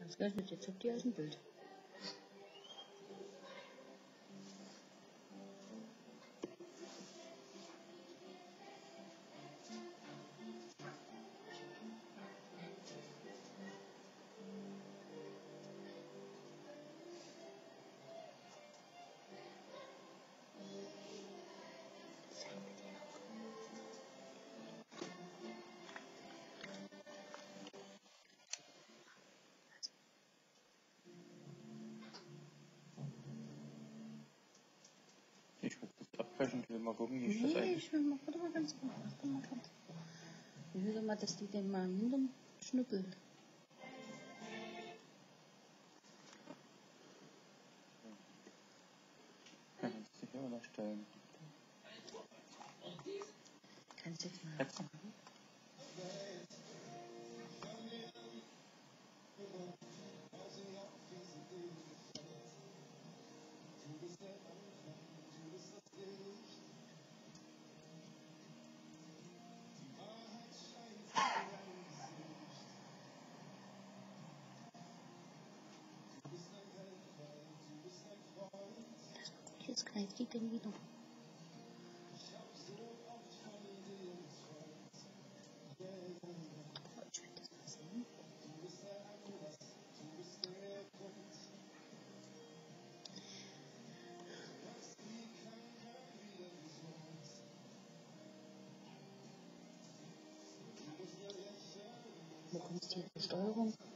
Ausgerechnet, jetzt habt ihr aus dem Bild. Ich würde das abbrechen, ich will mal gucken, wie ich das Nee, eigentlich. ich will mal, warte mal ganz kurz. Ich will doch mal, dass die den mal hinterm schnuppelt. Kann ich sicher immer noch stellen. Kannst du jetzt mal Jetzt. machen? Jetzt greift die denn wieder. Ich will das mal sehen. Wo kommt die Steuerung?